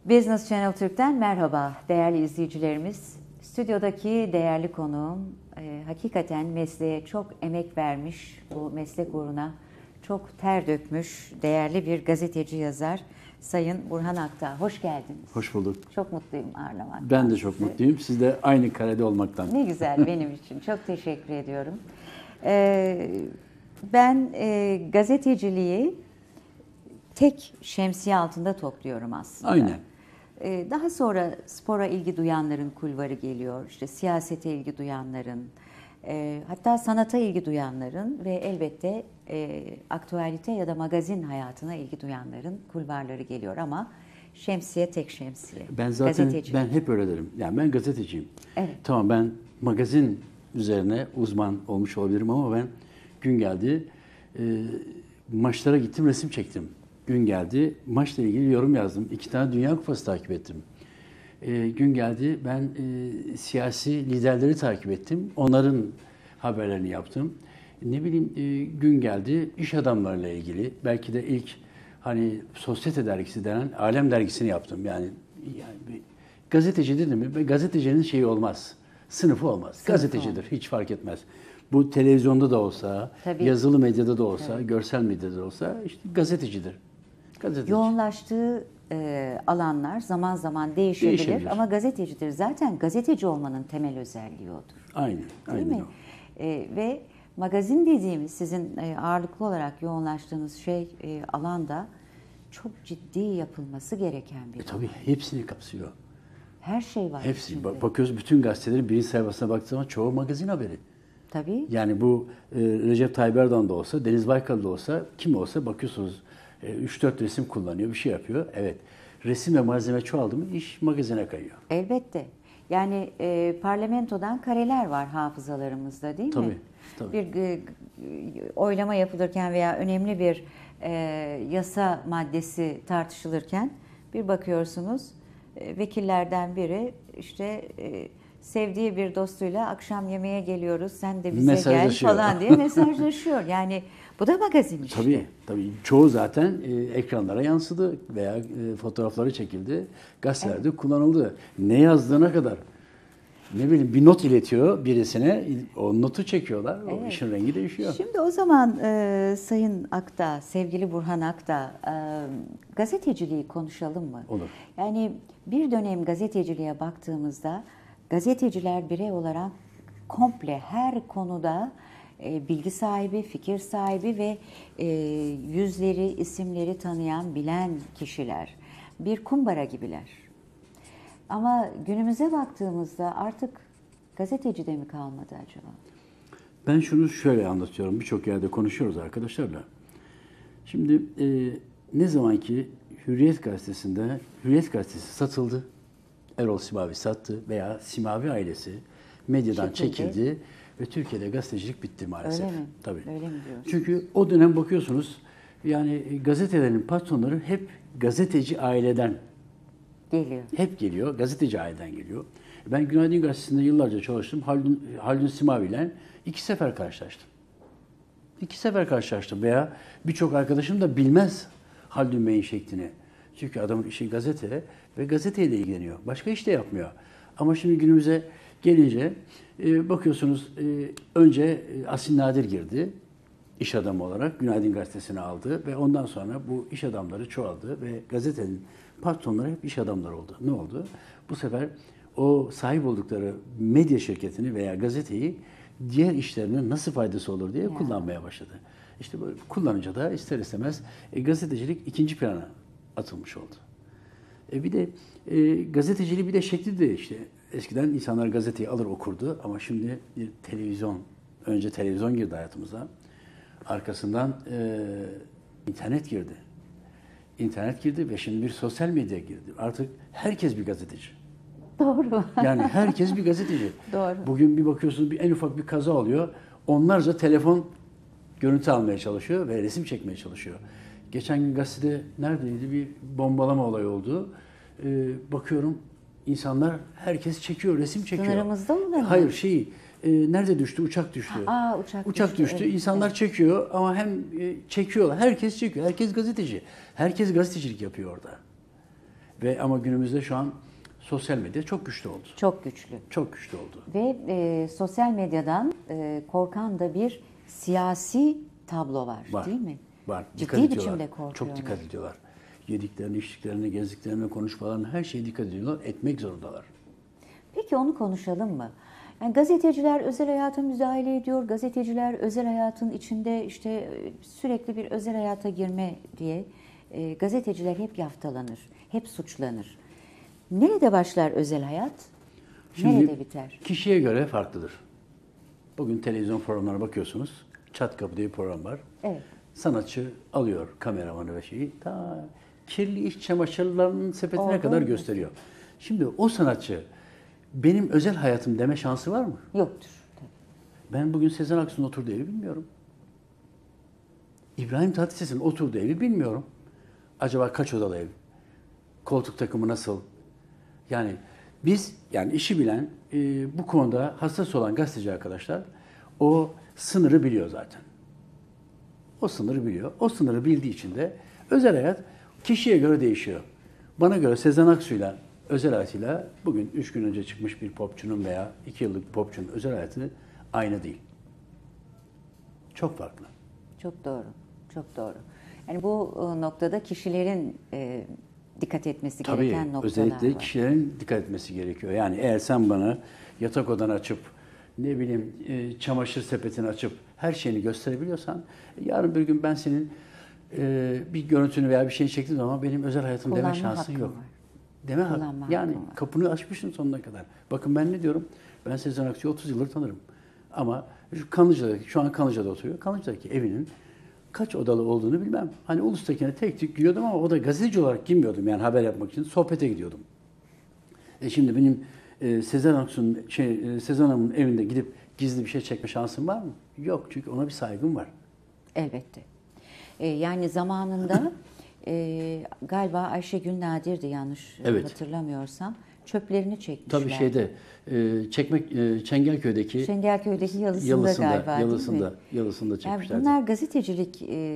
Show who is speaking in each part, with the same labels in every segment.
Speaker 1: Business Channel Türk'ten merhaba değerli izleyicilerimiz. Stüdyodaki değerli konuğum hakikaten mesleğe çok emek vermiş, bu meslek uğruna çok ter dökmüş değerli bir gazeteci yazar Sayın Burhan Aktağ. Hoş geldiniz.
Speaker 2: Hoş bulduk.
Speaker 1: Çok mutluyum ağırlamaktan.
Speaker 2: Ben de çok mutluyum. Siz de aynı karede olmaktan.
Speaker 1: Ne güzel benim için. Çok teşekkür ediyorum. Ben gazeteciliği tek şemsiye altında topluyorum aslında.
Speaker 2: Aynen.
Speaker 1: Daha sonra spora ilgi duyanların kulvarı geliyor, işte siyasete ilgi duyanların, hatta sanata ilgi duyanların ve elbette aktüelite ya da magazin hayatına ilgi duyanların kulvarları geliyor ama şemsiye tek şemsiye.
Speaker 2: Ben zaten ben hep öyle derim. Yani ben gazeteciyim.
Speaker 1: Evet.
Speaker 2: Tamam, ben magazin üzerine uzman olmuş olabilirim ama ben gün geldi maçlara gittim, resim çektim. Gün geldi maçla ilgili yorum yazdım. 2 tane Dünya Kupası takip ettim. Gün geldi ben siyasi liderleri takip ettim. Onların haberlerini yaptım. Ne bileyim gün geldi iş adamlarıyla ilgili. Belki de ilk hani Sosyete dergisi denen Alem dergisini yaptım. Yani bir gazeteci dedim mi? Gazetecinin şeyi olmaz. Sınıfı olmaz. Gazetecidir. Hiç fark etmez. Bu televizyonda da olsa,
Speaker 1: tabii,
Speaker 2: yazılı medyada da olsa,
Speaker 1: tabii,
Speaker 2: görsel medyada da olsa işte gazetecidir. Gazeteci.
Speaker 1: Yoğunlaştığı alanlar zaman zaman değişebilir ama gazetecidir. Zaten gazeteci olmanın temel özelliği odur.
Speaker 2: Aynen.
Speaker 1: Değil mi? Ve magazin dediğimiz sizin ağırlıklı olarak yoğunlaştığınız alanda çok ciddi yapılması gereken bir
Speaker 2: tabii hepsini kapsıyor.
Speaker 1: Her şey var.
Speaker 2: Hepsi. Bakıyoruz bütün gazetelerin birinci sayfasına baktığı zaman çoğu magazin haberi.
Speaker 1: Tabii.
Speaker 2: Yani bu Recep Tayyip Erdoğan da olsa, Deniz Baykal da olsa, kim olsa bakıyorsunuz 3-4 resim kullanıyor, bir şey yapıyor. Evet. Resim ve malzeme çoğaldı mı iş magazine kayıyor.
Speaker 1: Elbette. Yani parlamentodan kareler var hafızalarımızda değil mi?
Speaker 2: Tabii.
Speaker 1: Bir oylama yapılırken veya önemli bir yasa maddesi tartışılırken bir bakıyorsunuz vekillerden biri işte sevdiği bir dostuyla akşam yemeğe geliyoruz sen de bize gel falan diye mesajlaşıyor. Yani bu da magazin işte.
Speaker 2: Tabii. Çoğu zaten ekranlara yansıdı veya fotoğrafları çekildi. Gazetelerde kullanıldı. Ne yazdığına kadar. Ne bileyim bir not iletiyor birisine, o notu çekiyorlar, o işin rengi değişiyor.
Speaker 1: Şimdi o zaman Sayın Aktağ, sevgili Burhan Aktağ, gazeteciliği konuşalım mı?
Speaker 2: Olur.
Speaker 1: Yani bir dönem gazeteciliğe baktığımızda gazeteciler birey olarak komple her konuda bilgi sahibi, fikir sahibi ve yüzleri, isimleri tanıyan, bilen kişiler. Bir kumbara gibiler. Ama günümüze baktığımızda artık gazeteci de mi kalmadı acaba?
Speaker 2: Ben şunu şöyle anlatıyorum. Birçok yerde konuşuyoruz arkadaşlarla. Şimdi ne zaman ki Hürriyet Gazetesi satıldı. Erol Simavi sattı veya Simavi ailesi medyadan çekildi ve Türkiye'de gazetecilik bitti maalesef.
Speaker 1: Öyle mi?
Speaker 2: Tabii.
Speaker 1: Öyle mi diyorsun?
Speaker 2: Çünkü o dönem bakıyorsunuz yani gazetelerin patronları hep gazeteci aileden
Speaker 1: geliyor.
Speaker 2: Hep geliyor. Gazeteci aileden geliyor. Ben Günaydın Gazetesi'nde yıllarca çalıştım. Haldun Simavi ile 2 sefer karşılaştım. 2 sefer karşılaştım veya birçok arkadaşım da bilmez Haldun Bey'in şeklini. Çünkü adamın işi gazete ve gazeteyle ilgileniyor. Başka iş de yapmıyor. Ama şimdi günümüze gelince bakıyorsunuz önce Asil Nadir girdi. İş adamı olarak Günaydın Gazetesi'ni aldı ve ondan sonra bu iş adamları çoğaldı ve gazetenin patronları hep iş adamları oldu. Ne oldu? Bu sefer o sahip oldukları medya şirketini veya gazeteyi diğer işlerine nasıl faydası olur diye kullanmaya başladı. İşte böyle kullanınca da ister istemez gazetecilik ikinci plana atılmış oldu. Bir de gazeteciliği bir de şekli de işte eskiden insanlar gazeteyi alır okurdu ama şimdi önce televizyon girdi hayatımıza. Arkasından internet girdi. İnternet girdi ve şimdi bir sosyal medya girdi. Artık herkes bir gazeteci.
Speaker 1: Doğru.
Speaker 2: Yani herkes bir gazeteci.
Speaker 1: Doğru.
Speaker 2: Bugün bir bakıyorsunuz en ufak bir kaza oluyor. Onlarca telefon görüntü almaya çalışıyor ve resim çekmeye çalışıyor. Geçen gün gazetede neredeydi bir bombalama olayı oldu. Bakıyorum insanlar herkes çekiyor, resim çekiyor.
Speaker 1: Sınırımızda mı?
Speaker 2: Hayır nerede düştü? Uçak düştü.
Speaker 1: Uçak
Speaker 2: düştü. Evet, İnsanlar çekiyor ama hem çekiyorlar. Herkes çekiyor. Herkes gazeteci. Herkes gazetecilik yapıyor orada. Ve ama günümüzde şu an sosyal medya çok güçlü oldu.
Speaker 1: Çok güçlü.
Speaker 2: Çok güçlü oldu.
Speaker 1: Ve sosyal medyadan korkan da bir siyasi tablo var,
Speaker 2: Var.
Speaker 1: değil mi?
Speaker 2: Var.
Speaker 1: Ciddi
Speaker 2: Dikkat ediyorlar.
Speaker 1: biçimde korkuyorlar.
Speaker 2: Çok dikkat ediyorlar. Yediklerini, içtiklerini, gezdiklerini, konuşmalarını her şeye dikkat ediyorlar. Etmek zorundalar.
Speaker 1: Peki onu konuşalım mı? Yani gazeteciler özel hayata müdahale ediyor. Gazeteciler özel hayatın içinde işte sürekli bir özel hayata girme diye gazeteciler hep yaftalanır, hep suçlanır. Nerede başlar özel hayat? Nerede biter?
Speaker 2: Kişiye göre farklıdır. Bugün televizyon programlarına bakıyorsunuz. Çat Kapı diye bir program var.
Speaker 1: Evet.
Speaker 2: Sanatçı alıyor kameramanı ve şeyi ta kirli iç çamaşırlarının sepetine
Speaker 1: Oldu
Speaker 2: kadar
Speaker 1: mu?
Speaker 2: gösteriyor. Şimdi o sanatçı benim özel hayatım deme şansı var mı?
Speaker 1: Yoktur. Tabii.
Speaker 2: Ben bugün Sezen Aksu'nun oturduğu evi bilmiyorum. İbrahim Tatlıses'in oturduğu evi bilmiyorum. Acaba kaç odalı ev? Koltuk takımı nasıl? Yani biz yani işi bilen bu konuda hassas olan gazeteci arkadaşlar o sınırı biliyor zaten. O sınırı biliyor. O sınırı bildiği için de özel hayat kişiye göre değişiyor. Bana göre Sezen Aksu'yla özel hayatıyla bugün 3 gün önce çıkmış bir popçunun veya 2 yıllık bir popçunun özel hayatı aynı değil. Çok farklı.
Speaker 1: Çok doğru. Çok doğru. Yani bu noktada kişilerin dikkat etmesi
Speaker 2: Tabii
Speaker 1: gereken noktalar
Speaker 2: özellikle
Speaker 1: var.
Speaker 2: kişilerin dikkat etmesi gerekiyor. Yani eğer sen bana yatak odanı açıp ne bileyim çamaşır sepetini açıp her şeyini gösterebiliyorsan yarın bir gün ben senin bir görüntünü veya bir şey çektiğim zaman benim özel hayatım deme
Speaker 1: Kullanma
Speaker 2: şansın
Speaker 1: hakkın
Speaker 2: yok.
Speaker 1: var.
Speaker 2: Deme
Speaker 1: Kullanma
Speaker 2: yani
Speaker 1: hakkın var.
Speaker 2: kapını açmışsın sonuna kadar. Bakın ben ne diyorum? Ben Sezen Aksu'yu 30 yıldır tanırım. Ama şu an Kanlıca'da oturuyor. Kanlıca'daki evinin kaç odalı olduğunu bilmem. Hani Ulus'takine tek tük giriyordum ama o da gazeteci olarak girmiyordum. Yani haber yapmak için sohbete gidiyordum. Şimdi benim Sezen Hanım'ın evinde gidip gizli bir şey çekme şansım var mı? Yok, çünkü ona bir saygım var.
Speaker 1: Elbette. Yani zamanında galiba Ayşegül Nadir'di yanlış
Speaker 2: Evet.
Speaker 1: hatırlamıyorsam. Çöplerini çekmişler.
Speaker 2: Tabii Çengelköy'deki
Speaker 1: Şengelköy'deki yalısında galiba değil mi?
Speaker 2: Yalısında
Speaker 1: Yani
Speaker 2: çekmişlerdi.
Speaker 1: bunlar gazetecilik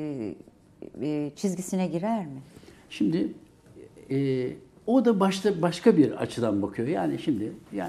Speaker 1: çizgisine girer mi?
Speaker 2: Şimdi o da başka bir açıdan bakıyor. Yani şimdi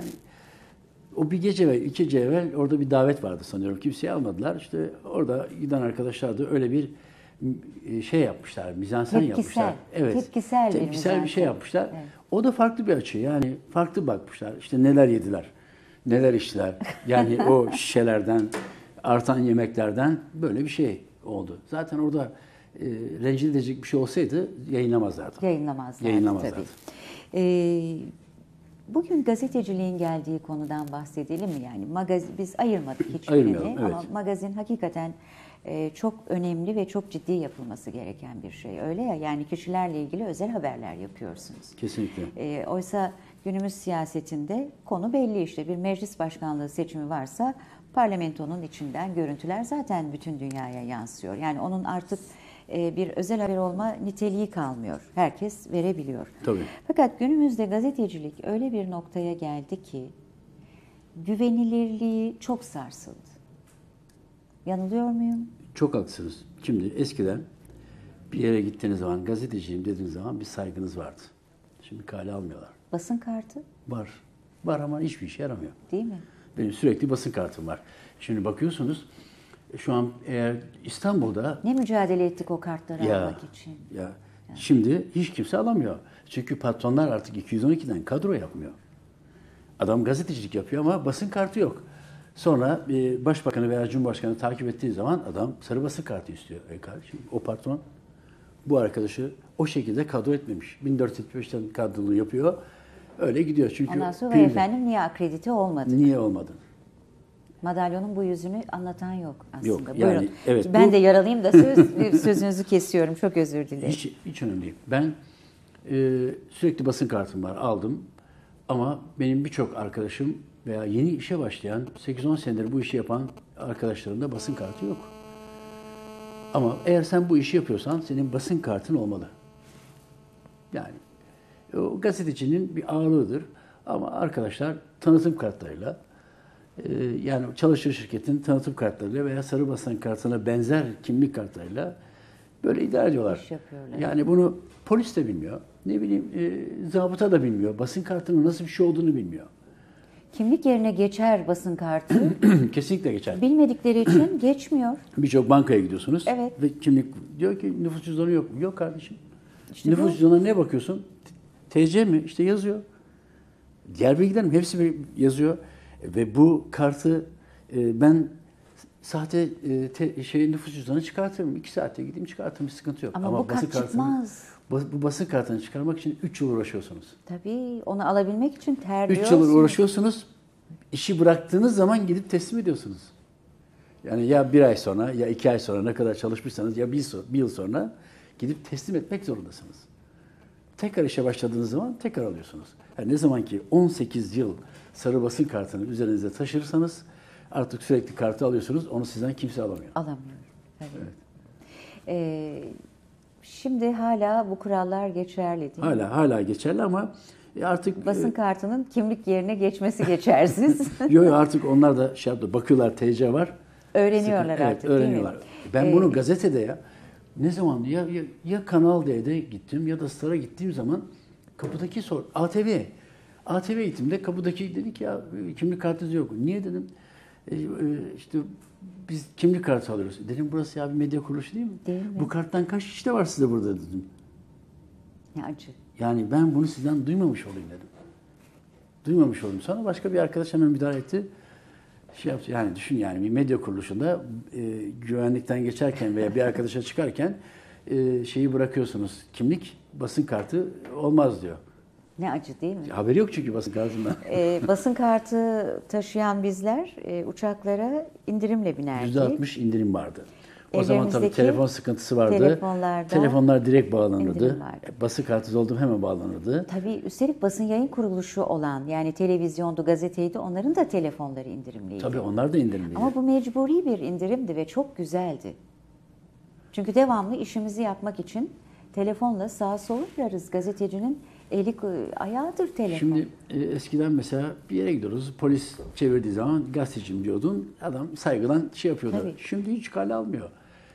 Speaker 2: o bir gece ve 2 gece evvel orada bir davet vardı sanıyorum. Kimseyi almadılar. İşte orada giden arkadaşlar da öyle bir şey yapmışlar, mizansen yapmışlar.
Speaker 1: Tepkisel bir
Speaker 2: bir
Speaker 1: mizansen.
Speaker 2: şey yapmışlar.
Speaker 1: Evet.
Speaker 2: O da farklı bir açı. Yani farklı bakmışlar. İşte neler yediler, neler içtiler. Yani o şişelerden, artan yemeklerden böyle bir şey oldu. Zaten orada rencide edecek bir şey olsaydı yayınlamazlardı.
Speaker 1: Yayınlamazlardı. Tabii. Bugün gazeteciliğin geldiği konudan bahsedelim mi? Yani biz ayırmadık hiçbirini
Speaker 2: Ayırmayalım,
Speaker 1: ama
Speaker 2: evet.
Speaker 1: magazin hakikaten çok önemli ve çok ciddi yapılması gereken bir şey. Öyle ya, yani kişilerle ilgili özel haberler yapıyorsunuz.
Speaker 2: Kesinlikle.
Speaker 1: Oysa günümüz siyasetinde konu belli, işte bir meclis başkanlığı seçimi varsa parlamentonun içinden görüntüler zaten bütün dünyaya yansıyor. Yani onun artık bir özel haber olma niteliği kalmıyor. Herkes verebiliyor.
Speaker 2: Tabii.
Speaker 1: Fakat günümüzde gazetecilik öyle bir noktaya geldi ki güvenilirliği çok sarsıldı. Yanılıyor muyum?
Speaker 2: Çok haklısınız. Şimdi eskiden bir yere gittiğiniz zaman gazeteciyim dediğiniz zaman bir saygınız vardı. Şimdi kale almıyorlar.
Speaker 1: Basın kartı,
Speaker 2: Var. Var ama hiçbir işe yaramıyor.
Speaker 1: değil mi?
Speaker 2: Benim sürekli basın kartım var. Şimdi bakıyorsunuz şu an eğer İstanbul'da
Speaker 1: Ne mücadele ettik o kartları almak için.
Speaker 2: Şimdi hiç kimse alamıyor. Çünkü patronlar artık 212'den kadro yapmıyor. Adam gazetecilik yapıyor ama basın kartı yok. Sonra başbakanı veya cumhurbaşkanı takip ettiği zaman adam sarı basın kartı istiyor. Kardeşim, o patron bu arkadaşı o şekilde kadro etmemiş. 1475'ten kadrolu yapıyor. Öyle gidiyor. Çünkü
Speaker 1: Ondan sonra
Speaker 2: primli.
Speaker 1: efendim niye akredite olmadı?
Speaker 2: Niye olmadı?
Speaker 1: Madalyonun bu yüzünü anlatan yok aslında.
Speaker 2: Yok, yani,
Speaker 1: Buyurun.
Speaker 2: evet,
Speaker 1: Ben
Speaker 2: bu-
Speaker 1: de yaralıyım da sözünüzü kesiyorum. Çok özür dilerim.
Speaker 2: Hiç önemli değil. Ben sürekli basın kartım var, aldım. Ama benim birçok arkadaşım veya yeni işe başlayan, 8-10 senedir bu işi yapan arkadaşlarımda basın kartı yok. Ama eğer sen bu işi yapıyorsan senin basın kartın olmalı. Yani o gazetecinin bir ağırlığıdır. Ama arkadaşlar tanıtım kartlarıyla, yani çalışır şirketin tanıtım kartlarıyla veya sarı basın kartına benzer kimlik kartlarıyla böyle idare ediyorlar.
Speaker 1: İş yapıyorlar.
Speaker 2: Yani bunu polis de bilmiyor. ne bileyim zabıta da bilmiyor. Basın kartının nasıl bir şey olduğunu bilmiyor.
Speaker 1: Kimlik yerine geçer basın kartı.
Speaker 2: Kesinlikle geçer.
Speaker 1: Bilmedikleri için geçmiyor.
Speaker 2: Birçok bankaya gidiyorsunuz
Speaker 1: Evet.
Speaker 2: ve kimlik diyor ki nüfus cüzdanı yok mu? Yok kardeşim.
Speaker 1: İşte
Speaker 2: Nüfus
Speaker 1: bu.
Speaker 2: cüzdanına ne bakıyorsun? TC mi? İşte yazıyor. Diğer bilgilerim hepsi yazıyor. Ve bu kartı ben sahte nüfus cüzdanı çıkartırım. 2 saatte gideyim çıkartırım. Bir sıkıntı yok.
Speaker 1: Ama bu kart çıkmaz.
Speaker 2: Bu basın kartını çıkarmak için 3 yıl uğraşıyorsunuz.
Speaker 1: Tabii onu alabilmek için
Speaker 2: 3
Speaker 1: terliyorsunuz.
Speaker 2: yıl uğraşıyorsunuz. İşi bıraktığınız zaman gidip teslim ediyorsunuz. Yani ya 1 ay sonra ya 2 ay sonra ne kadar çalışmışsanız ya 1 yıl sonra gidip teslim etmek zorundasınız. Tekrar işe başladığınız zaman tekrar alıyorsunuz. Yani ne zaman ki 18 yıl sarı basın kartını üzerinizde taşırsanız artık sürekli kartı alıyorsunuz. Onu sizden kimse alamıyor.
Speaker 1: Alamıyor. Tabii.
Speaker 2: Evet.
Speaker 1: Şimdi hala bu kurallar geçerli değil mi?
Speaker 2: Hala geçerli ama artık
Speaker 1: Basın kartının kimlik yerine geçmesi geçersiz.
Speaker 2: yok artık onlar da şey yaptı. Bakıyorlar TC var.
Speaker 1: Öğreniyorlar
Speaker 2: Evet,
Speaker 1: artık
Speaker 2: öğreniyorlar.
Speaker 1: değil mi?
Speaker 2: Ben bunu gazetede ne zaman ya Kanal D'de gittim ya da Star'a gittiğim zaman kapıdaki ATV gittiğimde kapıdaki dedi ki ya kimlik kartınız yok. Niye dedim? İşte biz kimlik kartı alıyoruz. Dedim burası ya bir medya kuruluşu değil mi?
Speaker 1: Değil mi?
Speaker 2: Bu karttan kaç kişi de var size burada dedim.
Speaker 1: Ne acı.
Speaker 2: Yani ben bunu sizden duymamış olayım dedim. Duymamış olayım. Sonra başka bir arkadaş hemen müdahale etti. Şey yaptı. Yani düşün yani bir medya kuruluşunda güvenlikten geçerken veya bir arkadaşa çıkarken şeyi bırakıyorsunuz. Kimlik, basın kartı olmaz diyor.
Speaker 1: Ne acı değil mi?
Speaker 2: Haberi yok çünkü basın kartından.
Speaker 1: Basın kartı taşıyan bizler uçaklara indirimle binerdik.
Speaker 2: %60 indirim vardı. O zaman tabii
Speaker 1: Evlerimizdeki
Speaker 2: telefon sıkıntısı vardı.
Speaker 1: telefonlarda
Speaker 2: Telefonlar direkt
Speaker 1: indirim
Speaker 2: bağlanırdı.
Speaker 1: vardı.
Speaker 2: Basın kartı oldu hemen bağlanırdı.
Speaker 1: Tabii üstelik basın yayın kuruluşu olan yani televizyondu, gazeteydi onların da telefonları indirimliydi.
Speaker 2: Tabii onlar da indirimliydi.
Speaker 1: Ama bu mecburi bir indirimdi ve çok güzeldi. Çünkü devamlı işimizi yapmak için telefonla sağa sola ararız. Gazetecinin eli ayağıdır telefon.
Speaker 2: Şimdi eskiden mesela bir yere gidiyoruz, polis çevirdiği zaman gazeteciyim diyordun, adam saygıdan şey yapıyordu.
Speaker 1: Tabii.
Speaker 2: Şimdi hiç kale almıyor.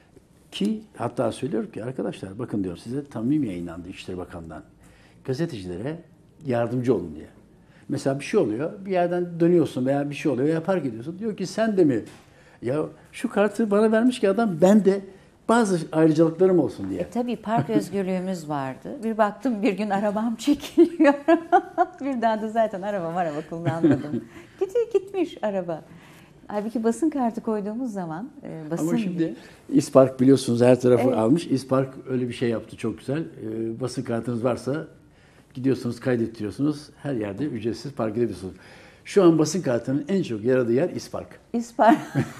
Speaker 2: Ki hatta söylüyor ki arkadaşlar bakın diyor size tanımim yayınlandı İçişleri Bakanı'ndan. Gazetecilere yardımcı olun diye. Mesela bir şey oluyor, bir yerden dönüyorsun veya bir şey oluyor ya park ediyorsun. Diyor ki sen de mi? Ya şu kartı bana vermiş ki adam ben de bazı ayrıcalıklarım olsun diye.
Speaker 1: Tabii park özgürlüğümüz vardı. Bir baktım bir gün arabam çekiliyor. Bir daha da zaten araba kullanmadım. Gitmiş araba. Halbuki basın kartı koyduğumuz zaman basın...
Speaker 2: Ama şimdi İspark biliyorsunuz her tarafı almış. İspark öyle bir şey yaptı çok güzel. Basın kartınız varsa gidiyorsunuz kaydettiriyorsunuz. Her yerde ücretsiz park edebiliyorsunuz. Şu an basın kartının en çok yaradığı yer İspark.
Speaker 1: İspark.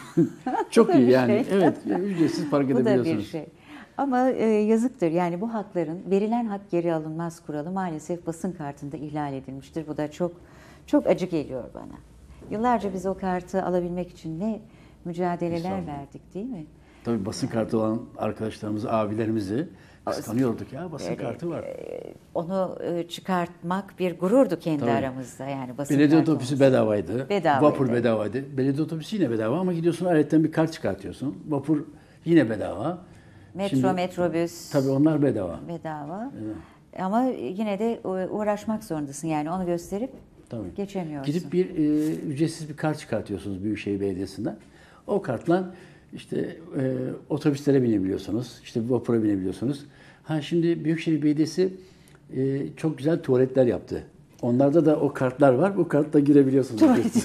Speaker 2: Çok iyi yani.
Speaker 1: Şey.
Speaker 2: Evet ücretsiz park
Speaker 1: Bu da
Speaker 2: edebiliyorsunuz.
Speaker 1: bir şey. Ama yazıktır yani bu hakların verilen hak geri alınmaz kuralı maalesef basın kartında ihlal edilmiştir. Bu da çok çok acı geliyor bana. Yıllarca biz o kartı alabilmek için ne mücadeleler verdik değil mi?
Speaker 2: Tabii basın kartı olan arkadaşlarımızı, abilerimizi kıskanıyorduk ya basın kartı var.
Speaker 1: Onu çıkartmak bir gururdu kendi
Speaker 2: Tabii.
Speaker 1: aramızda yani basın
Speaker 2: Belediye
Speaker 1: kartı
Speaker 2: otobüsü
Speaker 1: olması.
Speaker 2: bedavaydı.
Speaker 1: Bedavaydı.
Speaker 2: Vapur bedavaydı. Belediye otobüsü yine bedava ama gidiyorsun ayetten bir kart çıkartıyorsun. Vapur yine bedava.
Speaker 1: Metro, metrobüs
Speaker 2: Tabii onlar bedava.
Speaker 1: bedava. Ama yine de uğraşmak zorundasın yani onu gösterip
Speaker 2: Tabii.
Speaker 1: geçemiyorsun.
Speaker 2: Gidip bir ücretsiz bir kart çıkartıyorsunuz Büyükşehir Belediyesi'nden. O kartla işte otobüslere binebiliyorsunuz. İşte vapura binebiliyorsunuz. Şimdi Büyükşehir Belediyesi çok güzel tuvaletler yaptı. Onlarda da o kartlar var. Bu kartla girebiliyorsunuz.
Speaker 1: Tuvalet.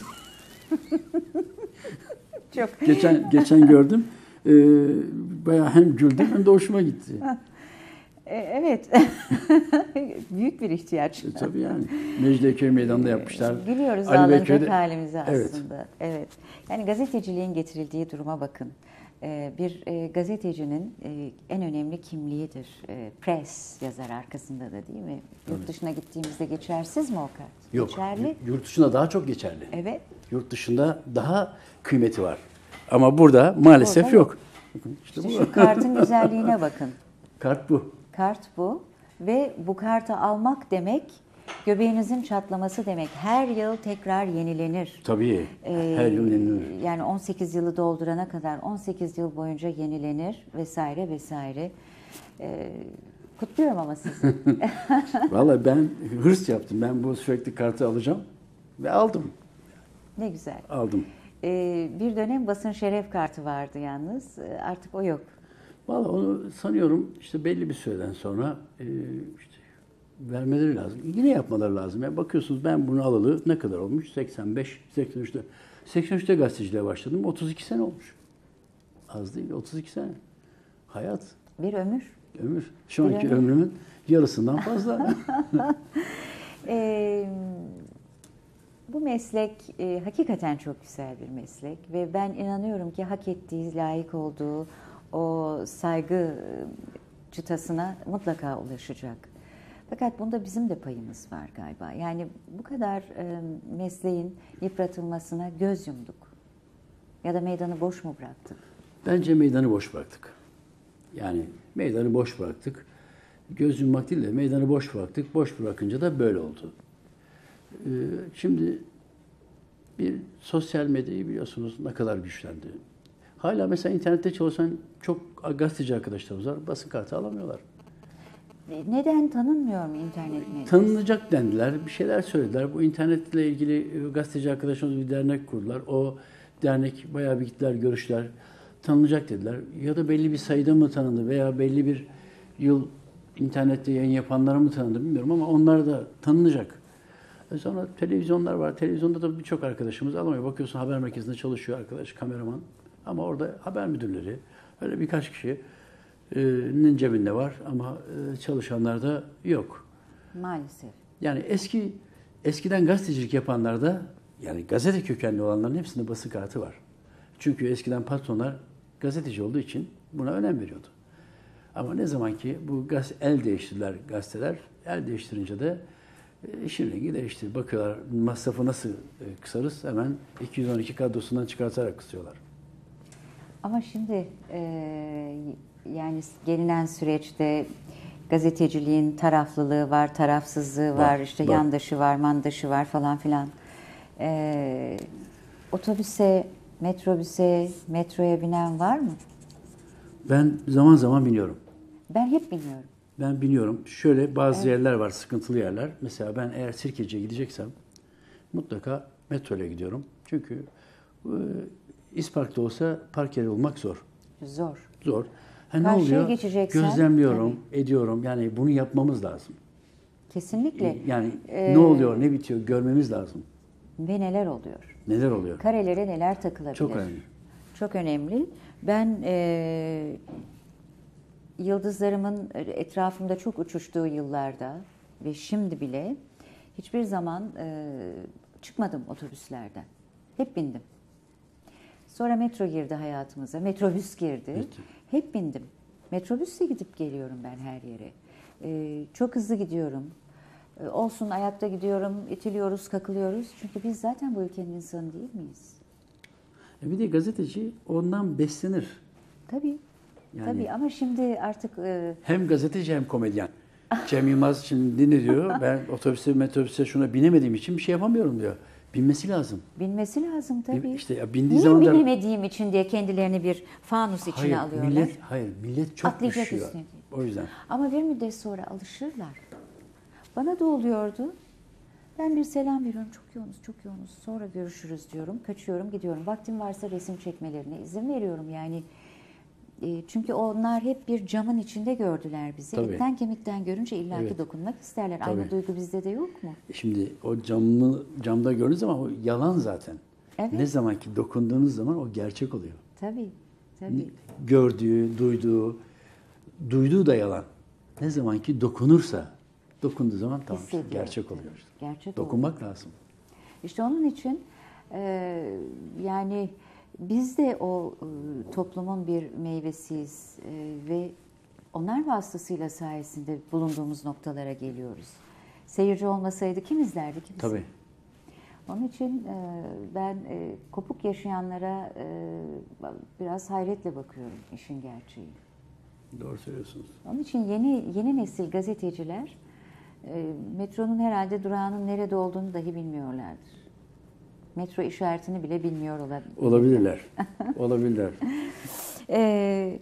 Speaker 1: Çok.
Speaker 2: Geçen gördüm. Bayağı hem güldüm hem de hoşuma gitti.
Speaker 1: Evet. Büyük bir ihtiyaç.
Speaker 2: Tabii yani. Mecidiyeköy Meydanı'nda yapmışlar.
Speaker 1: Biliyoruz
Speaker 2: Ali
Speaker 1: ağlanacak
Speaker 2: Beyköy de-
Speaker 1: halimizi
Speaker 2: Evet.
Speaker 1: aslında. Evet. Yani gazeteciliğin getirildiği duruma bakın. Bir gazetecinin en önemli kimliğidir. Press yazar arkasında da değil mi? Yurt dışına gittiğimizde geçersiz mi o kart?
Speaker 2: Yok.
Speaker 1: Geçerli.
Speaker 2: Yurt dışında daha çok geçerli.
Speaker 1: Evet.
Speaker 2: Yurt dışında daha kıymeti var. Ama burada maalesef
Speaker 1: Burada
Speaker 2: yok. İşte
Speaker 1: İşte
Speaker 2: bu.
Speaker 1: şu kartın güzelliğine bakın.
Speaker 2: Kart bu.
Speaker 1: Kart bu ve bu kartı almak demek göbeğinizin çatlaması demek. Her yıl tekrar yenilenir.
Speaker 2: Tabii. Her yıl yenilir.
Speaker 1: Yani 18 yılı doldurana kadar 18 yıl boyunca yenilenir vesaire vesaire. Kutluyorum ama sizi.
Speaker 2: Vallahi ben hırs yaptım. Ben bu sürekli kartı alacağım ve aldım.
Speaker 1: Ne güzel.
Speaker 2: Aldım.
Speaker 1: Bir dönem basın şeref kartı vardı yalnız. Artık o yok.
Speaker 2: Vallahi onu sanıyorum işte belli bir süreden sonra işte vermeleri lazım. Yine yapmaları lazım. Yani bakıyorsunuz ben bunu alalı ne kadar olmuş? 85, 83'te. 83'te gazeteciliğe başladım. 32 sene olmuş. Az değil, 32 sene. Hayat,
Speaker 1: Bir ömür.
Speaker 2: ömür. Şu
Speaker 1: Bir
Speaker 2: anki
Speaker 1: ömür.
Speaker 2: ömrümün yarısından fazla.
Speaker 1: Ee, Bu meslek hakikaten çok güzel bir meslek ve ben inanıyorum ki hak ettiği, layık olduğu o saygı çıtasına mutlaka ulaşacak. Fakat bunda bizim de payımız var galiba. Yani bu kadar mesleğin yıpratılmasına göz yumduk ya da meydanı boş mu bıraktık?
Speaker 2: Bence meydanı boş bıraktık. Yani meydanı boş bıraktık. Göz yummak değil de meydanı boş bıraktık. Boş bırakınca da böyle oldu. Şimdi bir sosyal medyayı biliyorsunuz ne kadar güçlendi. Hala mesela internette çalışan çok gazeteci arkadaşlarımız var. Basın kartı alamıyorlar.
Speaker 1: Neden tanınmıyor mu internet medyası?
Speaker 2: Tanınacak dendiler, bir şeyler söylediler. Bu internetle ilgili gazeteci arkadaşlarımız bir dernek kurdular. O dernek bayağı bir gittiler, görüşler. Tanınacak dediler. Ya da belli bir sayıda mı tanındı veya belli bir yıl internette yayın yapanlara mı tanındı bilmiyorum ama onlar da tanınacak. Sonra televizyonlar var. Televizyonda da birçok arkadaşımız alamıyor. Bakıyorsun haber merkezinde çalışıyor arkadaş, kameraman. Ama orada haber müdürleri, öyle birkaç kişinin cebinde var ama çalışanlarda yok.
Speaker 1: Maalesef.
Speaker 2: Yani eskiden gazetecilik yapanlarda yani gazete kökenli olanların hepsinde basın kartı var. Çünkü eskiden patronlar gazeteci olduğu için buna önem veriyordu. Ama ne zaman ki bu el değiştirdiler gazeteler, el değiştirince de işin rengi değişti. Bakıyorlar masrafı nasıl kısarız hemen 212 kadrosundan çıkartarak kısıyorlar.
Speaker 1: Ama şimdi yani gelinen süreçte gazeteciliğin taraflılığı var, tarafsızlığı var, işte
Speaker 2: var.
Speaker 1: yandaşı var, mandaşı var falan filan. Otobüse, metrobüse, metroya binen var mı?
Speaker 2: Ben zaman zaman biniyorum.
Speaker 1: Ben hep biniyorum.
Speaker 2: Ben biniyorum. Şöyle bazı yerler var, sıkıntılı yerler. Mesela ben eğer Sirkeci'ye gideceksem mutlaka metro ile gidiyorum. Çünkü İspark'ta olsa park yeri bulmak zor.
Speaker 1: Zor.
Speaker 2: Zor. Ne
Speaker 1: Karşıya
Speaker 2: oluyor?
Speaker 1: geçeceksen,
Speaker 2: Gözlemliyorum, ediyorum. Yani bunu yapmamız lazım.
Speaker 1: Kesinlikle.
Speaker 2: Yani ne oluyor, ne bitiyor görmemiz lazım.
Speaker 1: Ve neler oluyor?
Speaker 2: Neler oluyor?
Speaker 1: Karelere neler takılabilir?
Speaker 2: Çok önemli.
Speaker 1: Çok önemli. Ben yıldızlarımın etrafımda çok uçuştuğu yıllarda ve şimdi bile hiçbir zaman çıkmadım otobüslerden. Hep bindim. Sonra metro girdi hayatımıza, metrobüs girdi.
Speaker 2: Evet.
Speaker 1: Hep bindim. Metrobüsle gidip geliyorum ben her yere. Çok hızlı gidiyorum. Olsun ayakta gidiyorum, itiliyoruz, kakılıyoruz. Çünkü biz zaten bu ülkenin insanı değil miyiz?
Speaker 2: Bir de gazeteci ondan beslenir.
Speaker 1: Tabii.
Speaker 2: Yani-
Speaker 1: Tabii ama şimdi artık
Speaker 2: Hem gazeteci hem komedyen. Cem Yılmaz şimdi ne diyor? Ben otobüse, metrobüse şuna binemediğim için bir şey yapamıyorum diyor. Binmesi lazım.
Speaker 1: binmesi lazım tabii.
Speaker 2: İşte ya bindiği
Speaker 1: Niye
Speaker 2: zaman da...
Speaker 1: binemediğim için diye kendilerini bir fanus içine alıyorlar.
Speaker 2: Millet çok
Speaker 1: Atlayacak
Speaker 2: üşüyor.
Speaker 1: üstüne.
Speaker 2: O yüzden.
Speaker 1: Ama bir müddet sonra alışırlar. Bana da oluyordu. Ben bir selam veriyorum. Çok yoğunuz, çok yoğunuz. Sonra görüşürüz diyorum. Kaçıyorum, gidiyorum. Vaktim varsa resim çekmelerine izin veriyorum. Yani çünkü onlar hep bir camın içinde gördüler bizi.
Speaker 2: Tabii.
Speaker 1: Etten kemikten görünce illaki
Speaker 2: Evet.
Speaker 1: dokunmak isterler.
Speaker 2: Tabii.
Speaker 1: Aynı duygu bizde de yok mu?
Speaker 2: Şimdi o camda gördüğünüz zaman o yalan zaten.
Speaker 1: Evet.
Speaker 2: Ne zaman ki dokunduğunuz zaman o gerçek oluyor.
Speaker 1: Tabii, tabii.
Speaker 2: Gördüğü, duyduğu da yalan. Ne zaman ki dokunduğu zaman tamam işte
Speaker 1: Hissediyor.
Speaker 2: gerçek oluyor işte.
Speaker 1: Gerçek
Speaker 2: Dokunmak lazım.
Speaker 1: İşte onun için yani biz de o toplumun bir meyvesiyiz ve onlar vasıtasıyla sayesinde bulunduğumuz noktalara geliyoruz. Seyirci olmasaydı kim izlerdi ki bizi?
Speaker 2: Tabii.
Speaker 1: Onun için ben kopuk yaşayanlara biraz hayretle bakıyorum işin gerçeği.
Speaker 2: Doğru söylüyorsunuz.
Speaker 1: Onun için yeni nesil gazeteciler metronun herhalde durağının nerede olduğunu dahi bilmiyorlardır. Metro işaretini bile bilmiyor olabilirler.
Speaker 2: Olabilirler.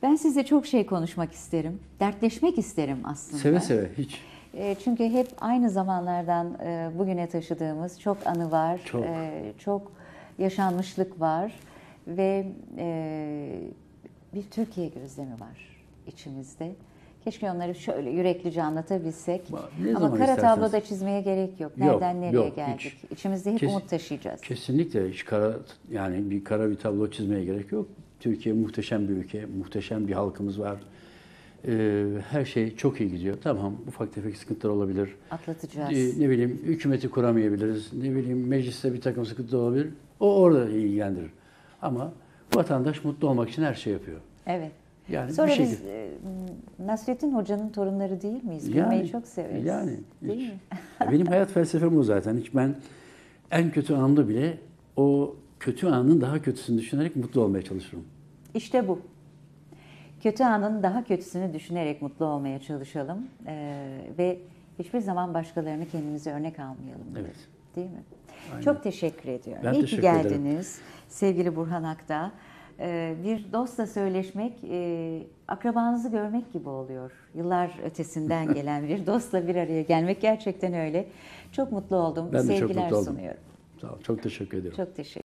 Speaker 1: Ben sizle çok şey konuşmak isterim. Dertleşmek isterim aslında.
Speaker 2: Seve seve, hiç.
Speaker 1: Çünkü hep aynı zamanlardan bugüne taşıdığımız çok anı var.
Speaker 2: Çok.
Speaker 1: Çok yaşanmışlık var. Ve bir Türkiye gözlemi var içimizde. Keşke onları şöyle yüreklice anlatabilsek.
Speaker 2: Ne
Speaker 1: Ama
Speaker 2: zaman
Speaker 1: kara
Speaker 2: isterseniz.
Speaker 1: tabloda çizmeye gerek yok. Nereden nereye
Speaker 2: yok,
Speaker 1: geldik?
Speaker 2: hiç.
Speaker 1: İçimizde hep umut taşıyacağız.
Speaker 2: Kesinlikle hiç yani bir kara bir tablo çizmeye gerek yok. Türkiye muhteşem bir ülke, muhteşem bir halkımız var. Her şey çok iyi gidiyor. Tamam, ufak tefek sıkıntılar olabilir.
Speaker 1: Atlatacağız.
Speaker 2: Ne bileyim, hükümeti kuramayabiliriz. Ne bileyim, mecliste bir takım sıkıntılar olabilir. O orada ilgilendirir. Ama vatandaş mutlu olmak için her şey yapıyor.
Speaker 1: Evet.
Speaker 2: Yani
Speaker 1: Sonra
Speaker 2: bir şey
Speaker 1: biz Nasrettin Hoca'nın torunları değil miyiz? Gülmeyi çok severiz.
Speaker 2: Yani
Speaker 1: değil
Speaker 2: hiç.
Speaker 1: mi?
Speaker 2: Benim hayat felsefem o zaten. Hiç ben en kötü anımda bile o kötü anın daha kötüsünü düşünerek mutlu olmaya çalışırım.
Speaker 1: İşte bu. Kötü anın daha kötüsünü düşünerek mutlu olmaya çalışalım. Ve hiçbir zaman başkalarını kendimize örnek almayalım.
Speaker 2: Evet.
Speaker 1: Değil mi?
Speaker 2: Aynen.
Speaker 1: Çok teşekkür ediyorum.
Speaker 2: Ben
Speaker 1: İyi ki
Speaker 2: teşekkür
Speaker 1: geldiniz sevgili Burhan Akta. Bir dostla söyleşmek, akrabanızı görmek gibi oluyor. Yıllar ötesinden gelen bir dostla bir araya gelmek gerçekten öyle. Çok mutlu oldum.
Speaker 2: Ben de çok
Speaker 1: Sevgiler
Speaker 2: mutlu oldum.
Speaker 1: sunuyorum.
Speaker 2: Sağ ol, çok teşekkür ediyorum.
Speaker 1: Çok teşekkür